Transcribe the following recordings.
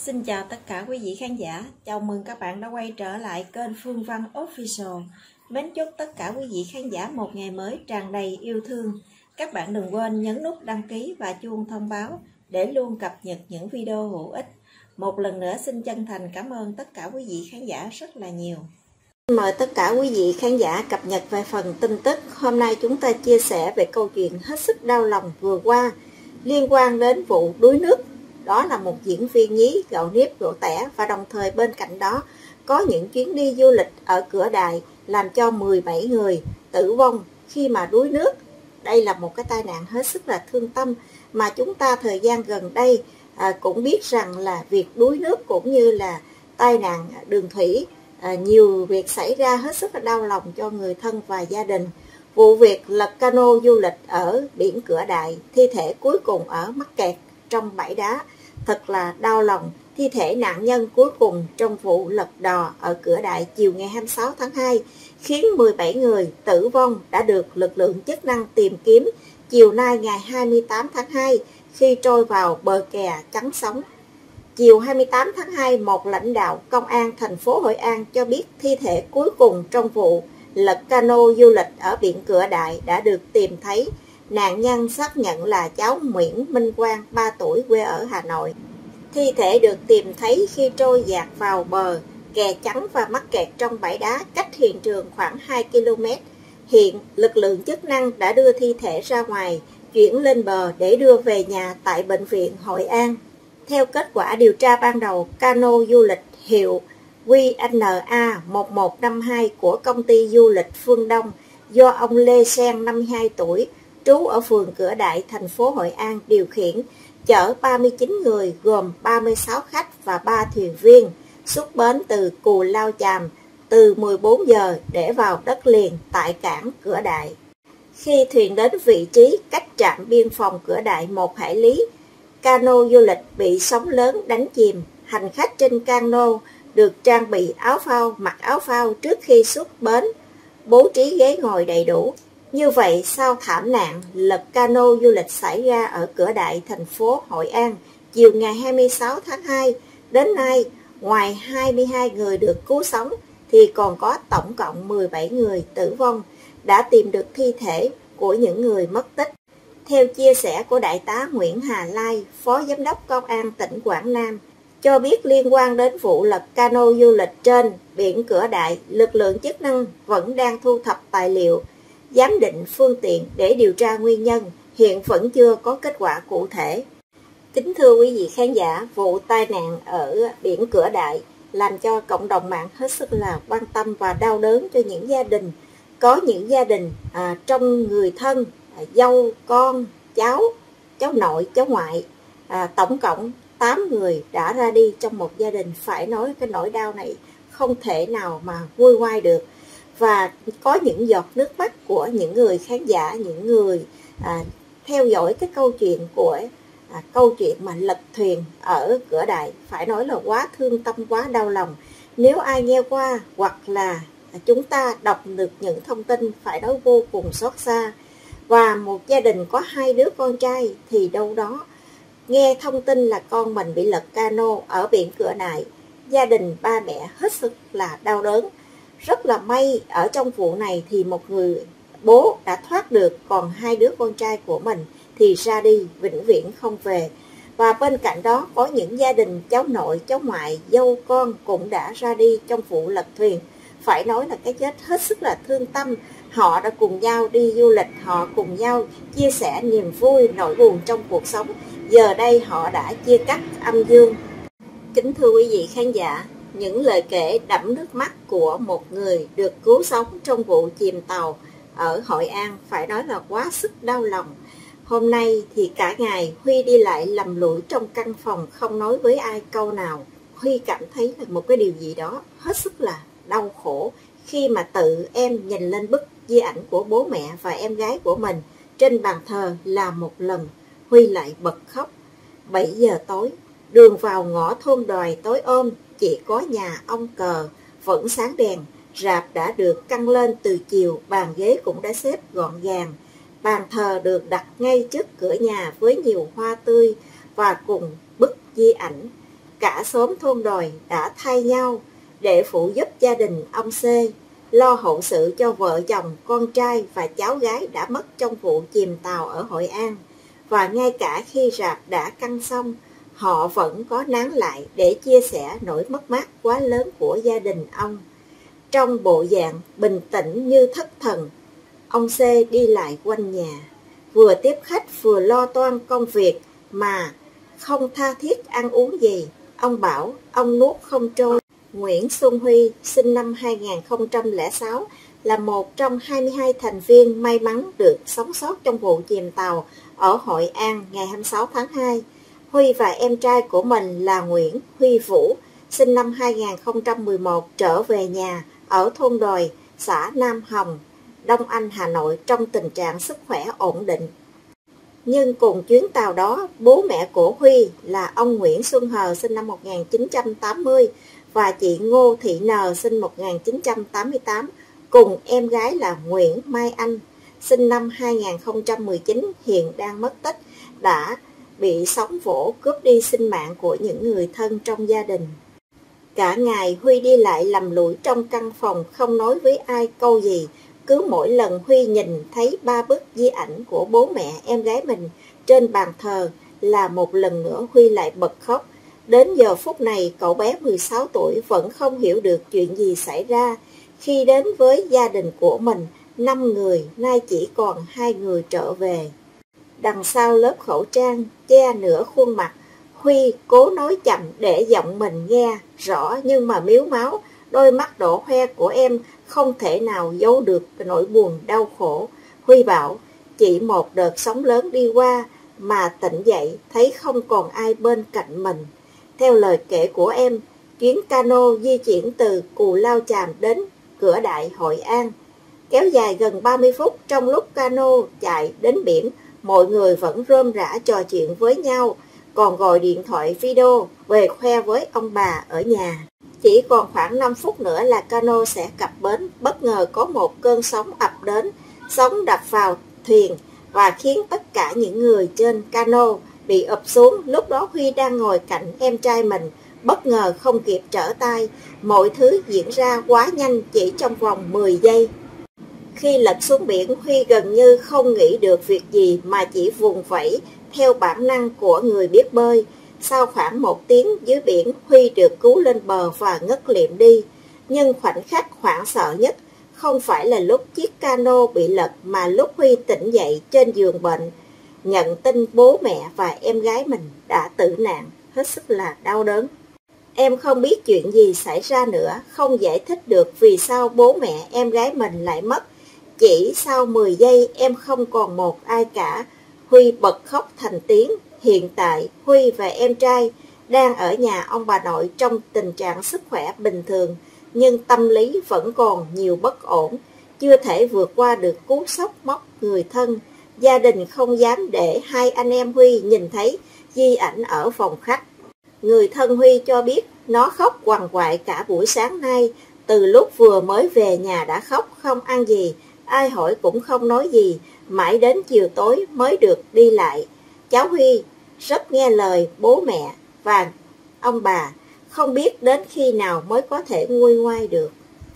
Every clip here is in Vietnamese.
Xin chào tất cả quý vị khán giả, chào mừng các bạn đã quay trở lại kênh Phương Văn Official. Mến chúc tất cả quý vị khán giả một ngày mới tràn đầy yêu thương. Các bạn đừng quên nhấn nút đăng ký và chuông thông báo để luôn cập nhật những video hữu ích. Một lần nữa xin chân thành cảm ơn tất cả quý vị khán giả rất là nhiều. Mời tất cả quý vị khán giả cập nhật về phần tin tức. Hôm nay chúng ta chia sẻ về câu chuyện hết sức đau lòng vừa qua liên quan đến vụ đuối nước. Đó là một diễn viên nhí gạo nếp gạo tẻ, và đồng thời bên cạnh đó có những chuyến đi du lịch ở Cửa Đại làm cho 17 người tử vong khi mà đuối nước. Đây là một cái tai nạn hết sức là thương tâm mà chúng ta thời gian gần đây cũng biết rằng là việc đuối nước cũng như là tai nạn đường thủy, nhiều việc xảy ra hết sức là đau lòng cho người thân và gia đình. Vụ việc lật cano du lịch ở biển Cửa Đại, thi thể cuối cùng ở mắc kẹt trong bãi đá. Thật là đau lòng, thi thể nạn nhân cuối cùng trong vụ lật đò ở Cửa Đại chiều ngày 26 tháng 2 khiến 17 người tử vong đã được lực lượng chức năng tìm kiếm chiều nay ngày 28 tháng 2 khi trôi vào bờ kè chắn sóng. Chiều 28 tháng 2, một lãnh đạo công an thành phố Hội An cho biết thi thể cuối cùng trong vụ lật cano du lịch ở biển Cửa Đại đã được tìm thấy. Nạn nhân xác nhận là cháu Nguyễn Minh Quang, 3 tuổi, quê ở Hà Nội. Thi thể được tìm thấy khi trôi dạt vào bờ kè chắn và mắc kẹt trong bãi đá cách hiện trường khoảng 2 km. Hiện, lực lượng chức năng đã đưa thi thể ra ngoài, chuyển lên bờ để đưa về nhà tại Bệnh viện Hội An. Theo kết quả điều tra ban đầu, cano du lịch hiệu QNA 1152 của công ty du lịch Phương Đông do ông Lê Sen, 52 tuổi, trú ở phường Cửa Đại, thành phố Hội An điều khiển, chở 39 người gồm 36 khách và 3 thuyền viên xuất bến từ Cù Lao Chàm từ 14 giờ để vào đất liền tại cảng Cửa Đại. Khi thuyền đến vị trí cách trạm biên phòng Cửa Đại 1 hải lý, cano du lịch bị sóng lớn đánh chìm. Hành khách trên cano được trang bị áo phao, mặc áo phao trước khi xuất bến, bố trí ghế ngồi đầy đủ. Như vậy, sau thảm nạn lật cano du lịch xảy ra ở Cửa Đại, thành phố Hội An chiều ngày 26 tháng 2, đến nay, ngoài 22 người được cứu sống, thì còn có tổng cộng 17 người tử vong, đã tìm được thi thể của những người mất tích. Theo chia sẻ của Đại tá Nguyễn Hà Lai, Phó Giám đốc Công an tỉnh Quảng Nam, cho biết liên quan đến vụ lật cano du lịch trên biển Cửa Đại, lực lượng chức năng vẫn đang thu thập tài liệu, giám định phương tiện để điều tra nguyên nhân, hiện vẫn chưa có kết quả cụ thể. Kính thưa quý vị khán giả, vụ tai nạn ở biển Cửa Đại làm cho cộng đồng mạng hết sức là quan tâm và đau đớn cho những gia đình. Có những gia đình trong người thân, dâu, con, cháu nội, cháu ngoại, tổng cộng 8 người đã ra đi trong một gia đình. Phải nói cái nỗi đau này không thể nào mà nguôi ngoai được. Và có những giọt nước mắt của những người khán giả, những người theo dõi cái câu chuyện của câu chuyện mà lật thuyền ở Cửa Đại. Phải nói là quá thương tâm, quá đau lòng. Nếu ai nghe qua hoặc là chúng ta đọc được những thông tin, phải nói vô cùng xót xa. Và một gia đình có 2 đứa con trai thì đâu đó nghe thông tin là con mình bị lật cano ở biển Cửa Đại, gia đình ba mẹ hết sức là đau đớn. Rất là may ở trong vụ này thì một người bố đã thoát được, còn 2 đứa con trai của mình thì ra đi vĩnh viễn không về. Và bên cạnh đó có những gia đình cháu nội, cháu ngoại, dâu con cũng đã ra đi trong vụ lật thuyền. Phải nói là cái chết hết sức là thương tâm. Họ đã cùng nhau đi du lịch, họ cùng nhau chia sẻ niềm vui, nỗi buồn trong cuộc sống. Giờ đây họ đã chia cắt âm dương. Kính thưa quý vị khán giả, những lời kể đẫm nước mắt của một người được cứu sống trong vụ chìm tàu ở Hội An phải nói là quá sức đau lòng. Hôm nay thì cả ngày Huy đi lại lầm lũi trong căn phòng, không nói với ai câu nào. Huy cảm thấy là một cái điều gì đó hết sức là đau khổ khi mà tự em nhìn lên bức di ảnh của bố mẹ và em gái của mình trên bàn thờ là một lần. Huy lại bật khóc. 7 giờ tối, đường vào ngõ thôn Đoài tối ôm, chỉ có nhà ông Cờ vẫn sáng đèn. Rạp đã được căng lên từ chiều, bàn ghế cũng đã xếp gọn gàng. Bàn thờ được đặt ngay trước cửa nhà với nhiều hoa tươi và cùng bức di ảnh. cả xóm thôn đồi đã thay nhau để phụ giúp gia đình ông C, lo hậu sự cho vợ chồng, con trai và cháu gái đã mất trong vụ chìm tàu ở Hội An. Và ngay cả khi rạp đã căng xong, họ vẫn có nán lại để chia sẻ nỗi mất mát quá lớn của gia đình ông. Trong bộ dạng bình tĩnh như thất thần, ông C đi lại quanh nhà, vừa tiếp khách vừa lo toan công việc mà không tha thiết ăn uống gì. Ông bảo ông nuốt không trôi. Nguyễn Xuân Huy, sinh năm 2006, là một trong 22 thành viên may mắn được sống sót trong vụ chìm tàu ở Hội An ngày 26 tháng 2. Huy và em trai của mình là Nguyễn Huy Vũ, sinh năm 2011, trở về nhà ở thôn đồi, xã Nam Hồng, Đông Anh, Hà Nội trong tình trạng sức khỏe ổn định. Nhưng cùng chuyến tàu đó, bố mẹ của Huy là ông Nguyễn Xuân Hờ, sinh năm 1980, và chị Ngô Thị N, sinh 1988, cùng em gái là Nguyễn Mai Anh, sinh năm 2019, hiện đang mất tích, đã bị sóng vỗ cướp đi sinh mạng của những người thân trong gia đình. Cả ngày Huy đi lại lầm lũi trong căn phòng, không nói với ai câu gì. Cứ mỗi lần Huy nhìn thấy 3 bức di ảnh của bố mẹ em gái mình trên bàn thờ là một lần nữa Huy lại bật khóc. Đến giờ phút này, cậu bé 16 tuổi vẫn không hiểu được chuyện gì xảy ra. Khi đến với gia đình của mình, 5 người, nay chỉ còn 2 người trở về. Đằng sau lớp khẩu trang, che nửa khuôn mặt, Huy cố nói chậm để giọng mình nghe rõ, nhưng mà miếu máu, đôi mắt đỏ hoe của em không thể nào giấu được nỗi buồn đau khổ. Huy bảo, chỉ một đợt sóng lớn đi qua mà tỉnh dậy thấy không còn ai bên cạnh mình. Theo lời kể của em, chuyến cano di chuyển từ Cù Lao Chàm đến Cửa Đại, Hội An kéo dài gần 30 phút. Trong lúc cano chạy đến biển, mọi người vẫn rôm rả trò chuyện với nhau, còn gọi điện thoại video về khoe với ông bà ở nhà. Chỉ còn khoảng 5 phút nữa là cano sẽ cập bến. Bất ngờ có một cơn sóng ập đến, sóng đập vào thuyền và khiến tất cả những người trên cano bị ụp xuống. Lúc đó Huy đang ngồi cạnh em trai mình, bất ngờ không kịp trở tay. Mọi thứ diễn ra quá nhanh, chỉ trong vòng 10 giây. Khi lật xuống biển, Huy gần như không nghĩ được việc gì mà chỉ vùng vẫy theo bản năng của người biết bơi. Sau khoảng 1 tiếng dưới biển, Huy được cứu lên bờ và ngất liệm đi. Nhưng khoảnh khắc hoảng sợ nhất không phải là lúc chiếc cano bị lật, mà lúc Huy tỉnh dậy trên giường bệnh, nhận tin bố mẹ và em gái mình đã tử nạn. Hết sức là đau đớn. Em không biết chuyện gì xảy ra nữa, không giải thích được vì sao bố mẹ em gái mình lại mất. Chỉ sau 10 giây em không còn một ai cả. Huy bật khóc thành tiếng. Hiện tại Huy và em trai đang ở nhà ông bà nội trong tình trạng sức khỏe bình thường, nhưng tâm lý vẫn còn nhiều bất ổn, chưa thể vượt qua được cú sốc mất người thân. Gia đình không dám để hai anh em Huy nhìn thấy di ảnh ở phòng khách. Người thân Huy cho biết nó khóc quằn quại cả buổi sáng nay, từ lúc vừa mới về nhà đã khóc, không ăn gì, ai hỏi cũng không nói gì, mãi đến chiều tối mới được đi lại. Cháu Huy rất nghe lời bố mẹ và ông bà, không biết đến khi nào mới có thể nguôi ngoai được.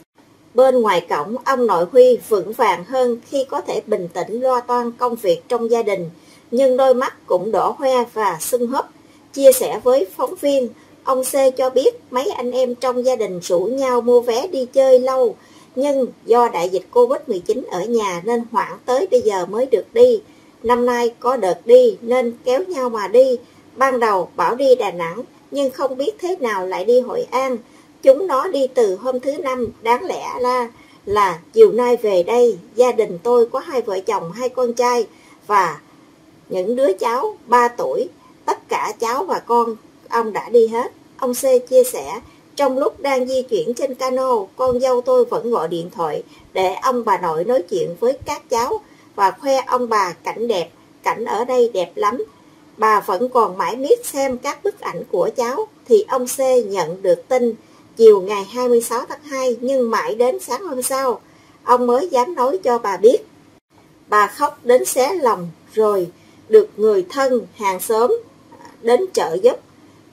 Bên ngoài cổng, ông nội Huy vững vàng hơn khi có thể bình tĩnh lo toan công việc trong gia đình, nhưng đôi mắt cũng đỏ hoe và sưng húp. Chia sẻ với phóng viên, ông C cho biết mấy anh em trong gia đình rủ nhau mua vé đi chơi lâu, nhưng do đại dịch Covid-19 ở nhà nên hoãn tới bây giờ mới được đi. Năm nay có đợt đi nên kéo nhau mà đi. Ban đầu bảo đi Đà Nẵng, nhưng không biết thế nào lại đi Hội An. Chúng nó đi từ hôm thứ Năm, đáng lẽ là chiều nay về đây. Gia đình tôi có 2 vợ chồng, 2 con trai và những đứa cháu 3 tuổi. Tất cả cháu và con ông đã đi hết. Ông C chia sẻ, trong lúc đang di chuyển trên cano, con dâu tôi vẫn gọi điện thoại để ông bà nội nói chuyện với các cháu và khoe ông bà cảnh đẹp, cảnh ở đây đẹp lắm. Bà vẫn còn mãi miết xem các bức ảnh của cháu, thì ông C nhận được tin chiều ngày 26 tháng 2, nhưng mãi đến sáng hôm sau, ông mới dám nói cho bà biết. Bà khóc đến xé lòng, rồi được người thân, hàng xóm đến trợ giúp.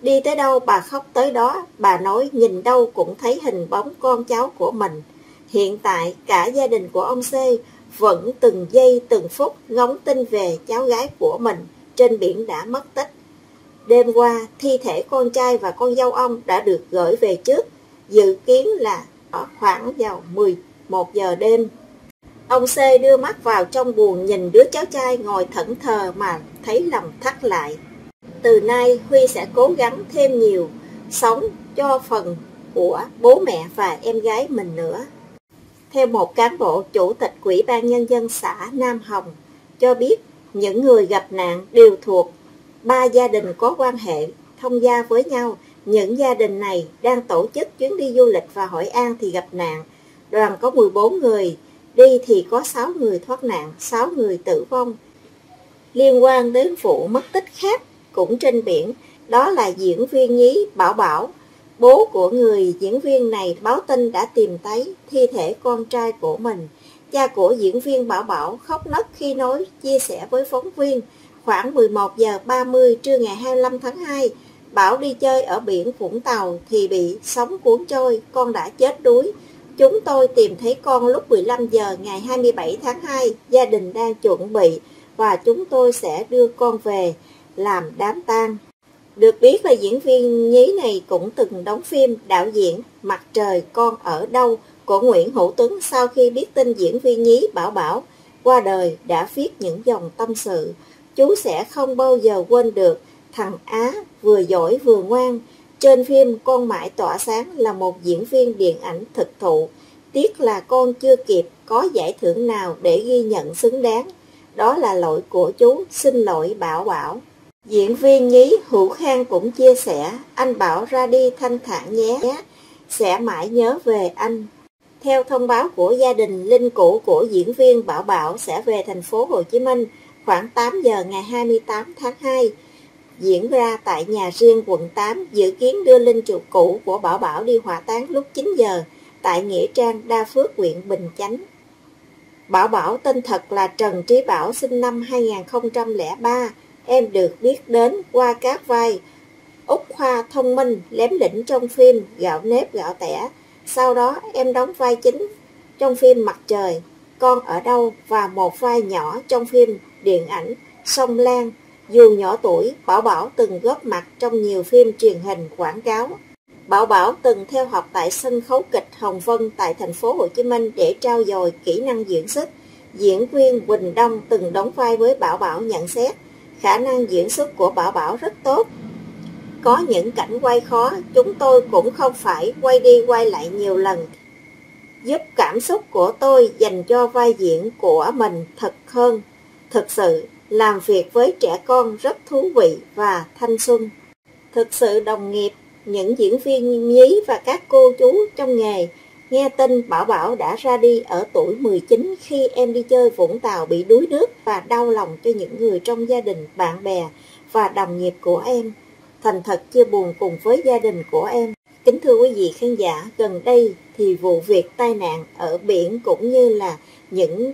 Đi tới đâu bà khóc tới đó, bà nói nhìn đâu cũng thấy hình bóng con cháu của mình. Hiện tại cả gia đình của ông C vẫn từng giây từng phút ngóng tin về cháu gái của mình trên biển đã mất tích. Đêm qua, thi thể con trai và con dâu ông đã được gửi về trước, dự kiến là ở khoảng vào 11 giờ đêm. Ông C đưa mắt vào trong buồng nhìn đứa cháu trai ngồi thẫn thờ mà thấy lòng thắt lại. Từ nay Huy sẽ cố gắng thêm nhiều, sống cho phần của bố mẹ và em gái mình nữa. Theo một cán bộ chủ tịch Ủy ban Nhân dân xã Nam Hồng cho biết, những người gặp nạn đều thuộc 3 gia đình có quan hệ thông gia với nhau. Những gia đình này đang tổ chức chuyến đi du lịch vào Hội An thì gặp nạn. Đoàn có 14 người, đi thì có 6 người thoát nạn, 6 người tử vong. Liên quan đến vụ mất tích khác cũng trên biển, đó là diễn viên nhí Bảo Bảo. Bố của người diễn viên này báo tin đã tìm thấy thi thể con trai của mình. Cha của diễn viên Bảo Bảo khóc nấc khi chia sẻ với phóng viên. Khoảng 11 giờ 30 trưa ngày 25 tháng 2, Bảo đi chơi ở biển Vũng Tàu thì bị sóng cuốn trôi, con đã chết đuối. Chúng tôi tìm thấy con lúc 15 giờ ngày 27 tháng 2, gia đình đang chuẩn bị và chúng tôi sẽ đưa con về làm đám tang. Được biết là diễn viên nhí này cũng từng đóng phim đạo diễn Mặt Trời Con Ở Đâu của Nguyễn Hữu Tuấn. Sau khi biết tin diễn viên nhí Bảo Bảo qua đời đã viết những dòng tâm sự: chú sẽ không bao giờ quên được thằng Á vừa giỏi vừa ngoan. Trên phim Con Mãi Tỏa Sáng là một diễn viên điện ảnh thực thụ. Tiếc là con chưa kịp có giải thưởng nào để ghi nhận xứng đáng. Đó là lỗi của chú, xin lỗi Bảo Bảo. Diễn viên nhí Hữu Khang cũng chia sẻ: anh Bảo ra đi thanh thản nhé, sẽ mãi nhớ về anh. Theo thông báo của gia đình, linh cữu của diễn viên Bảo Bảo sẽ về thành phố Hồ Chí Minh khoảng 8 giờ ngày 28 tháng 2, diễn ra tại nhà riêng quận 8, dự kiến đưa linh cữu của Bảo Bảo đi hỏa táng lúc 9 giờ tại Nghĩa Trang Đa Phước, huyện Bình Chánh. Bảo Bảo tên thật là Trần Trí Bảo, sinh năm 2003. Em được biết đến qua các vai Úc Khoa thông minh, lém lĩnh trong phim Gạo Nếp Gạo Tẻ. Sau đó em đóng vai chính trong phim Mặt Trời Con Ở Đâu và một vai nhỏ trong phim điện ảnh Sông Lan. Dù nhỏ tuổi, Bảo Bảo từng góp mặt trong nhiều phim truyền hình quảng cáo. Bảo Bảo từng theo học tại sân khấu kịch Hồng Vân tại thành phố Hồ Chí Minh để trau dồi kỹ năng diễn xuất. Diễn viên Quỳnh Đông từng đóng vai với Bảo Bảo nhận xét khả năng diễn xuất của Bảo Bảo rất tốt. Có những cảnh quay khó, chúng tôi cũng không phải quay đi quay lại nhiều lần, giúp cảm xúc của tôi dành cho vai diễn của mình thật hơn. Thực sự, làm việc với trẻ con rất thú vị và thanh xuân. Thực sự đồng nghiệp, những diễn viên nhí và các cô chú trong nghề nghe tin Bảo Bảo đã ra đi ở tuổi 19 khi em đi chơi Vũng Tàu bị đuối nước và đau lòng cho những người trong gia đình, bạn bè và đồng nghiệp của em. Thành thật chia buồn cùng với gia đình của em. Kính thưa quý vị khán giả, gần đây thì vụ việc tai nạn ở biển cũng như là những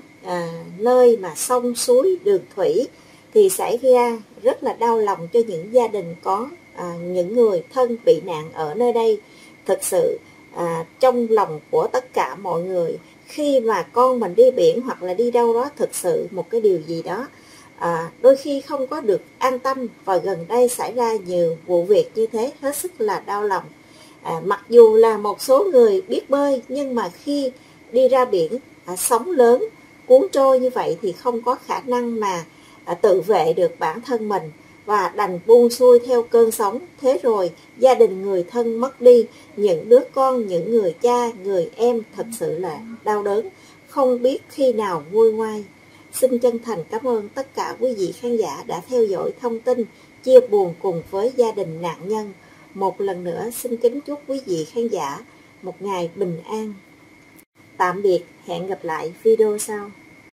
nơi mà sông suối đường thủy thì xảy ra rất là đau lòng cho những gia đình có những người thân bị nạn ở nơi đây. Thực sự trong lòng của tất cả mọi người khi mà con mình đi biển hoặc là đi đâu đó, thực sự một cái điều gì đó đôi khi không có được an tâm, và gần đây xảy ra nhiều vụ việc như thế hết sức là đau lòng. Mặc dù là một số người biết bơi nhưng mà khi đi ra biển sóng lớn cuốn trôi như vậy thì không có khả năng mà tự vệ được bản thân mình và đành buông xuôi theo cơn sóng. Thế rồi gia đình người thân mất đi, những đứa con, những người cha, người em thật sự là đau đớn, không biết khi nào nguôi ngoai. Xin chân thành cảm ơn tất cả quý vị khán giả đã theo dõi thông tin, chia buồn cùng với gia đình nạn nhân. Một lần nữa xin kính chúc quý vị khán giả một ngày bình an. Tạm biệt, hẹn gặp lại video sau.